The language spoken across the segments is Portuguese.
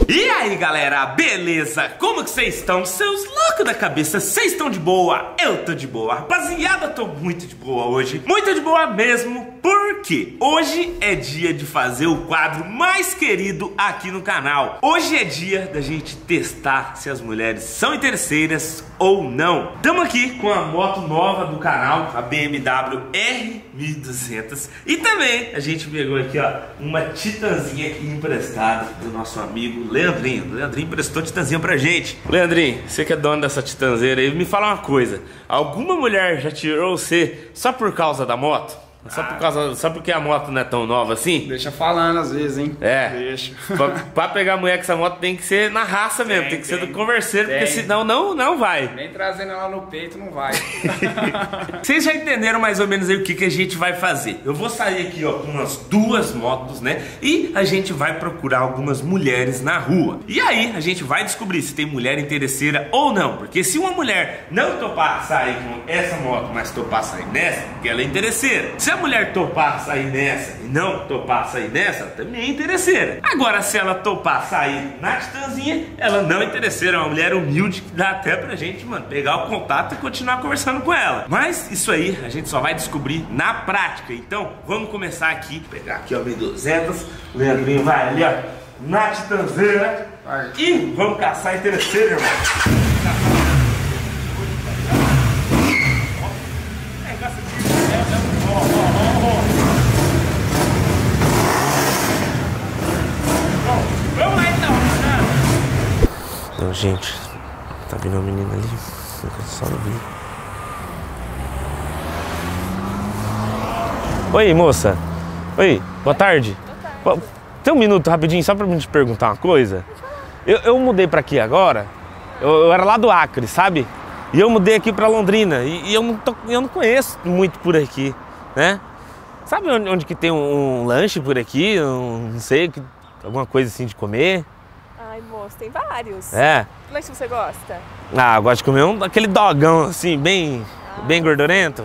E aí galera, beleza? Como que vocês estão? Seus loucos da cabeça, vocês estão de boa? Eu tô de boa, rapaziada, tô muito de boa hoje. Muito de boa mesmo, porque hoje é dia de fazer o quadro mais querido aqui no canal. Hoje é dia da gente testar se as mulheres são interesseiras ou não. Estamos aqui com a moto nova do canal, a BMW R1200. E também a gente pegou aqui, ó, uma Titanzinha emprestada do nosso amigo Leandrinho. O Leandrinho emprestou a Titanzinha pra gente. Leandrinho, você que é dono dessa Titanzeira aí, me fala uma coisa. Alguma mulher já tirou você só por causa da moto? Só porque a moto não é tão nova assim? Deixa falando às vezes, hein? É. Deixa. Pra pegar a mulher com essa moto tem que ser na raça mesmo, tem que ser do converseiro, porque senão não vai. Nem trazendo ela no peito não vai. Vocês já entenderam mais ou menos aí o que a gente vai fazer. Eu vou sair aqui, ó, com umas duas motos, né? E a gente vai procurar algumas mulheres na rua. E aí a gente vai descobrir se tem mulher interesseira ou não. Porque se uma mulher não topar sair com essa moto, mas topar sair nessa, porque ela é interesseira. Se a mulher topar sair nessa e não topar sair nessa, ela também é interesseira. Agora, se ela topar sair na Titanzinha, ela não é interesseira, é uma mulher humilde que dá até pra gente, mano, pegar o contato e continuar conversando com ela. Mas isso aí a gente só vai descobrir na prática. Então, vamos começar aqui. Vou pegar aqui, ó, 1200. O Leandrinho vai ali, ó, na Titanzeira. E vamos caçar interesseira, irmão. Então, gente, tá vindo uma menina ali, eu só não vi. Oi, moça. Oi, boa tarde. Boa tarde. Tem um minuto rapidinho só pra me te perguntar uma coisa? Eu mudei pra aqui agora, eu era lá do Acre, sabe? E eu mudei aqui pra Londrina e eu não conheço muito por aqui, né? Sabe onde que tem um lanche por aqui, não sei, alguma coisa assim de comer? Ai, moço, tem vários. É. Que lanche você gosta? Ah, eu gosto de comer aquele dogão assim, bem gordurento.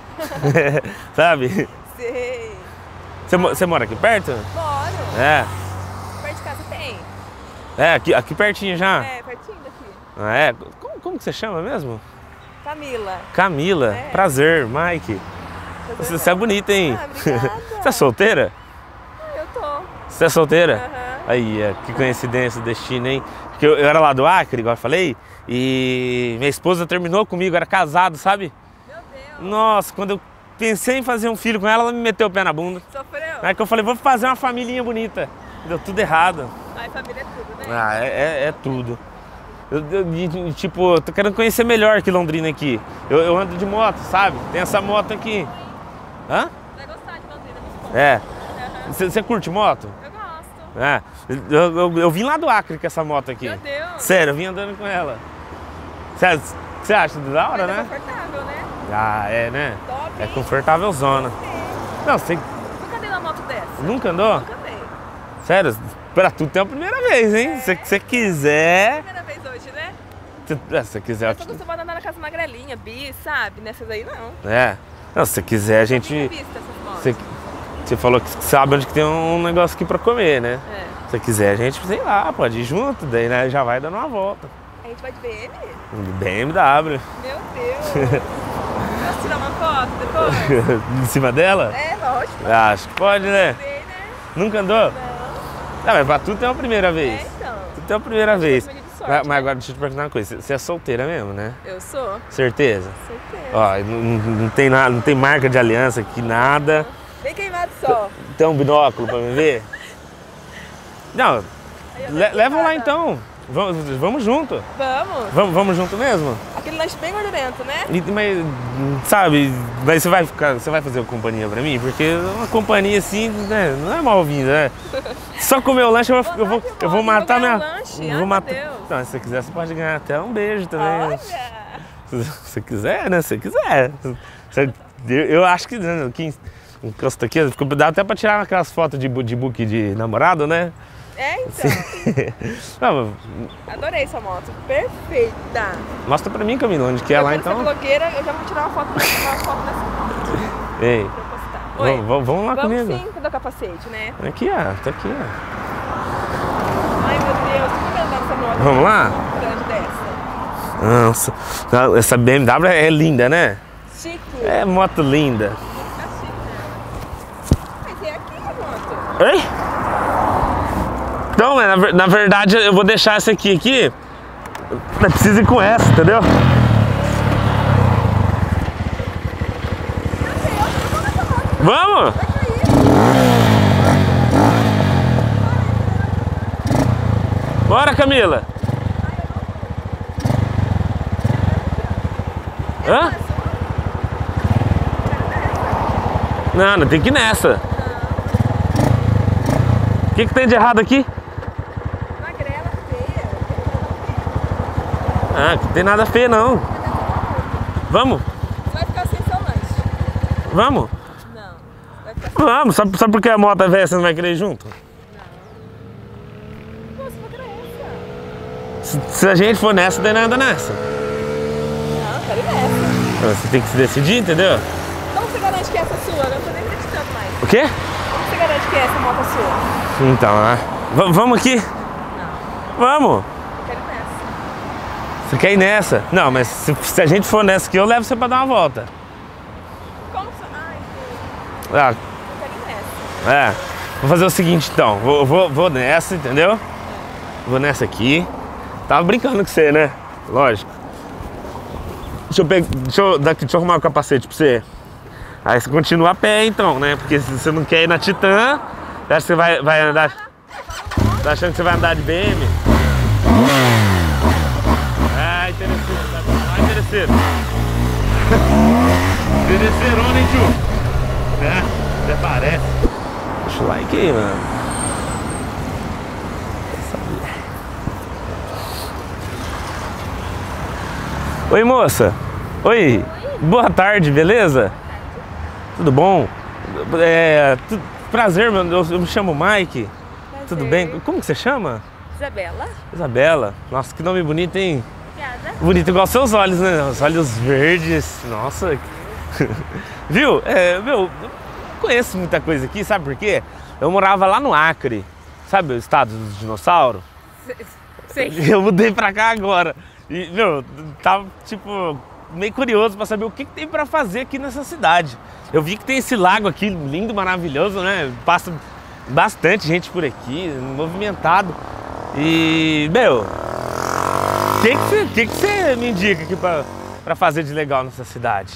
Sabe? Sei. Você mora aqui perto? Moro. É. Perto de casa tem. É, aqui pertinho já? É, pertinho daqui. Ah, é? Como que você chama mesmo? Camila. Camila. É. Prazer, Mike. Você é bonita, hein? Ah, obrigada. Você é solteira? Eu tô. Você é solteira? Aham. Aí, que coincidência, destino, hein? Porque eu era lá do Acre, igual eu falei, e minha esposa terminou comigo, era casado, sabe? Meu Deus. Nossa, quando eu pensei em fazer um filho com ela, ela me meteu o pé na bunda. Sofreu? Aí que eu falei, vou fazer uma familhinha bonita. Deu tudo errado. Ai, família é tudo, né? Ah, é tudo. Tipo, eu tô querendo conhecer melhor aqui Londrina aqui. Eu ando de moto, sabe? Tem essa moto aqui. Hã? Vai gostar de Londrina, me conta. É. Aham. Você curte moto? Eu gosto. É. Eu vim lá do Acre com essa moto aqui. Meu Deus. Sério, eu vim andando com ela. Você acha da hora, Mas é né? confortável, né? Ah, é, né? Top, É hein? confortável zona. Não, você Nunca andei numa moto dessa. nunca andou? Nunca andei. Sério, pra tudo tem a primeira vez, hein? Se você quiser. Primeira vez hoje, né? Se você quiser. Eu tô acostumada a andar na casa magrelinha, bis, sabe? Nessas aí não. É. Não, se você quiser, a gente. Vista essas motos. Você falou que sabe onde que tem um negócio aqui pra comer, né? É. Se você quiser, a gente, sei lá, pode ir junto, daí né, já vai dando uma volta. A gente vai de BM? BMW. Meu Deus! Posso tirar uma foto depois? Em cima dela? É, lógico. Ah, acho que pode, né? Sei, né? Nunca andou? Não. Ah, mas pra tudo tem uma primeira vez. É, então. Tudo tem uma primeira vez. Meio de sorte, Mas né? agora deixa eu te perguntar uma coisa, você é solteira mesmo, né? Eu sou. Certeza? Certeza. Ó, não tem nada, não tem marca de aliança aqui, nada. Bem queimado só. Tem um binóculo pra me ver? Não, Aí eu tô levam lá queimada. então. Vamos junto. Vamos. Vamos junto mesmo? Aquele lanche bem gordurento, né? Mas, sabe, mas você vai fazer companhia pra mim? Porque uma companhia assim, né, não é mal-vinda, né? Só comer o lanche eu vou matar vou ganhar minha... um lanche? eu Ai, vou matar... meu Deus. Não, se você quiser, você pode ganhar até um beijo também. Olha! Se você quiser, né? Se você quiser. Eu acho que encosta aqui, dá até pra tirar aquelas fotos de book de namorado, né? É, então. Não, Adorei sua moto. Perfeita. mostra pra mim, Camila, onde que é Eu lá quero então. ser blogueira, eu já vou tirar uma foto dessa moto Ei, pra eu postar. Oi. vamos lá Vamos comigo. sim, cadê o capacete, né? Aqui, ó, tá aqui, ó. Ai, meu Deus, Vamos lá? Grande dessa. Nossa, essa BMW é linda, né? Chique. É moto linda. Tá chique, né? Mas é aqui a moto. Oi? Então, na verdade, eu vou deixar essa aqui. Mas precisa ir com essa, entendeu? Vamos! Bora, Camila! Hã? Não tem que ir nessa. O que tem de errado aqui? Magrela, feia. Ah, não tem nada feio não. Vamos? Você vai ficar sem seu lanche. Vamos? Não. Vai ficar Vamos, só porque a moto é velha você não vai querer ir junto? Pô, você vai querer essa. Se a gente for nessa, não tem nada nessa. Não, quero ir nessa. Você tem que se decidir, entendeu? Como você garante que essa é sua? Eu não tô nem acreditando mais. O quê? Como você garante que essa moto é sua? Então, né? Vamos aqui? Não. Vamos! Eu quero ir nessa. Você quer ir nessa? Não, mas se a gente for nessa aqui, eu levo você pra dar uma volta. Como você... Ai, Ah, eu quero ir nessa. é. Vou fazer o seguinte então. Vou nessa, entendeu? Vou nessa aqui. Tava brincando com você, né? Lógico. Deixa eu arrumar o capacete pra você. Aí você continua a pé então, né? Porque se você não quer ir na Titan, você acha que você vai andar. Tá achando que você vai andar de BM? Ah, interesseiro, tá interesseiro. Interesseirona, hein, tio? É, até parece. Deixa o like aí, mano. Oi, moça. Oi. Boa tarde, beleza? Tudo bom? Prazer, eu me chamo Mike. Prazer. Tudo bem? Como que você chama? Isabela. Isabela. Nossa, que nome bonito, hein? Obrigada. Bonito igual seus olhos, né? Os olhos verdes. Nossa. Viu? Eu conheço muita coisa aqui, sabe por quê? Eu morava lá no Acre. Sabe o estado dos dinossauros? Sei. Eu mudei pra cá agora. E, tava, tipo, meio curioso pra saber o que tem pra fazer aqui nessa cidade. Eu vi que tem esse lago aqui, lindo, maravilhoso, né? Passa bastante gente por aqui, movimentado. E, o que você me indica aqui pra fazer de legal nessa cidade?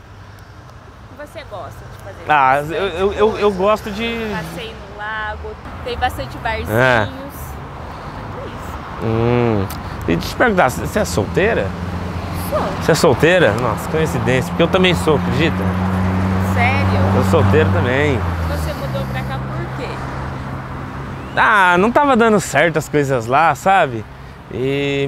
O que você gosta de fazer? Ah, eu gosto de... Passeio no lago, tem bastante barzinhos. É. Tudo isso. E deixa eu te perguntar, você é solteira? Sou. Você é solteira? Nossa, coincidência, porque eu também sou, acredita? Sério? Eu sou solteiro também. Você mudou pra cá por quê? Ah, não tava dando certo as coisas lá, sabe? E,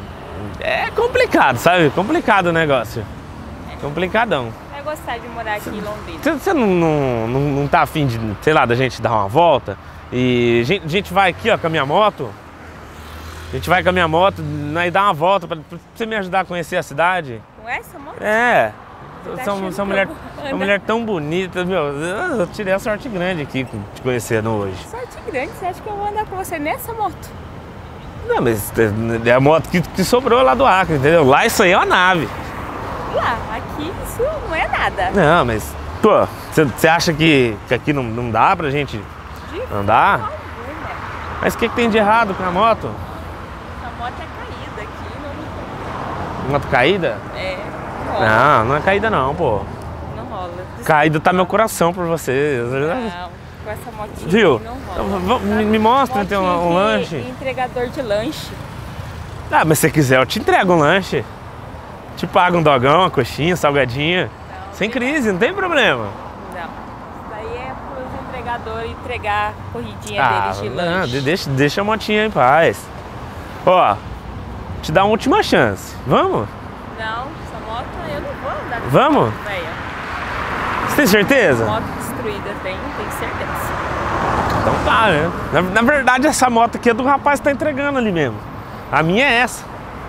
é complicado, sabe? Complicado o negócio. Complicadão. Vai gostar de morar aqui em Londrina. Você não tá afim de, sei lá, da gente dar uma volta? E a gente vai aqui, ó, com a minha moto. A gente vai com a minha moto, aí dá uma volta pra você me ajudar a conhecer a cidade. Com essa moto? É. Tá Você é achando uma mulher tão bonita, eu tirei a sorte grande aqui te conhecendo hoje. Sorte grande, você acha que eu vou andar com você nessa moto? Não, mas é a moto que sobrou lá do Acre, entendeu? Lá isso aí é uma nave. Lá, aqui isso não é nada. Não, mas, pô, você acha que aqui não dá pra gente andar? Alguma. Mas o que tem de errado com a moto? A moto é caída aqui, Moto caída? não rola. Não é caída não, pô. Não rola. Caído tá meu coração por você. Não, com essa motinha Viu? aqui não rola. Me mostra então Motinha um de lanche. Entregador de lanche. Ah, mas se você quiser eu te entrego um lanche. Te pago um dogão, uma coxinha, salgadinha. Não, Sem crise, não tem problema. Não. Isso daí é pros entregadores entregar a corridinha deles de não, lanche. deixa a motinha em paz. Ó, te dá uma última chance. Vamos? Não, essa moto eu não vou andar com Vamos? essa moto, velho. Você tem certeza? Moto destruída, tenho certeza. Então tá, né? Na verdade, essa moto aqui é do rapaz que tá entregando ali mesmo. A minha é essa.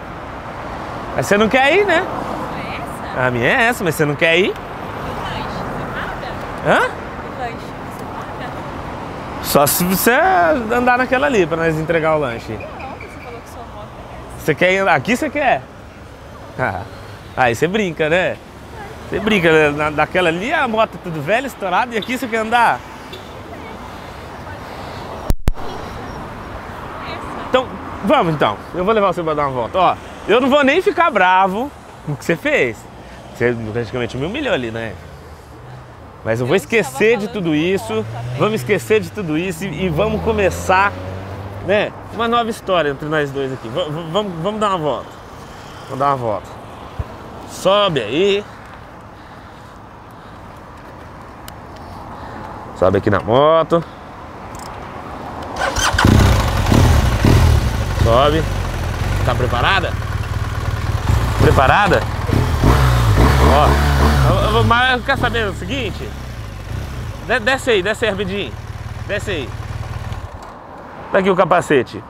Mas você não quer ir, né? Não é essa? A minha é essa, mas você não quer ir? E lanche, você paga? Hã? E lanche, você paga? Só se você andar naquela ali pra nós entregar o lanche. Não, você falou que sua moto Você quer ir aqui, você quer? Aí você brinca, né? Você brinca, né? Daquela ali a moto é tudo velha, estourada, e aqui você quer andar? Então, vamos então. Eu vou levar você pra dar uma volta. Ó, eu não vou nem ficar bravo com o que você fez. Você praticamente me humilhou ali, né? Mas eu vou esquecer de tudo isso. Vamos esquecer de tudo isso e vamos começar, né? Uma nova história entre nós dois aqui. Vamos dar uma volta. Vamos dar uma volta. Sobe aí. Sobe aqui na moto. Sobe. Tá preparada? Preparada? Ó. Mas quer saber o seguinte? Desce aí rapidinho. Desce aí. Tá aqui o capacete.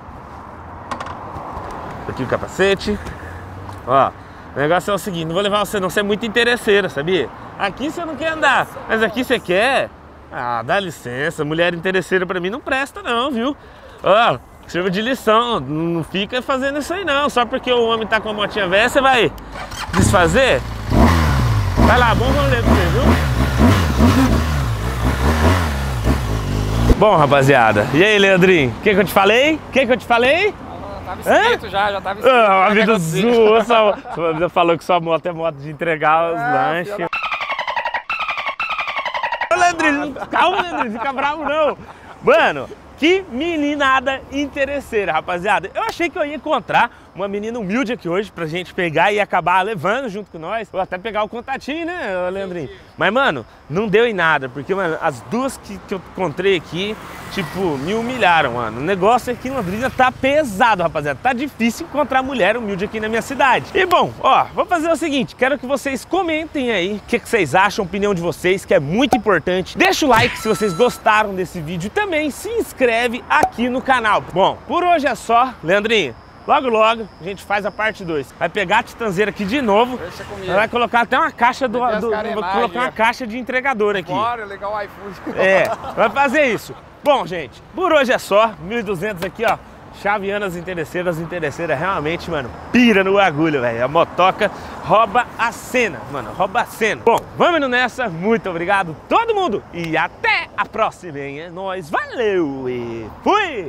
Tá aqui o capacete. Ó. O negócio é o seguinte, não vou levar você não, você é muito interesseira, sabia? Aqui você não quer andar, mas aqui você quer? Ah, dá licença, mulher interesseira pra mim não presta não, viu? Ó, sirva de lição, não fica fazendo isso aí não, só porque o homem tá com a motinha velha, você vai desfazer? Vai lá, bom rolê pra você, viu? Bom, rapaziada, e aí, Leandrinho, o que eu te falei? O que eu te falei? Tava escrito já tava escrito. A vida sua, sua vida falou que sua moto é moto de entregar os lanches. Ô, Leandrinho, calma, Leandrinho, fica bravo não. Mano, que meninada interesseira, rapaziada. Eu achei que eu ia encontrar uma menina humilde aqui hoje pra gente pegar e acabar levando junto com nós. Ou até pegar o contatinho, né, Leandrinho? Mas, mano, não deu em nada, porque, mano, as duas que eu encontrei aqui, tipo, me humilharam, mano. O negócio aqui em Londrina tá pesado, rapaziada. Tá difícil encontrar mulher humilde aqui na minha cidade. E, bom, ó, vou fazer o seguinte, quero que vocês comentem aí o que vocês acham, a opinião de vocês, que é muito importante. Deixa o like se vocês gostaram desse vídeo e também se inscreve aqui no canal. Bom, por hoje é só, Leandrinho. Logo a gente faz a parte 2. Vai pegar a titanzeira aqui de novo. Deixa comigo. Vai colocar até uma caixa Vou colocar uma caixa de entregador aqui. Bora, legal o iFood. É, vai fazer isso. Bom, gente, por hoje é só. 1.200 aqui, ó. Chaveando as interesseiras realmente, mano, pira no agulho, velho. A motoca rouba a cena, mano, rouba a cena. Bom, vamos indo nessa. Muito obrigado todo mundo e até a próxima, hein? É nóis, valeu e fui!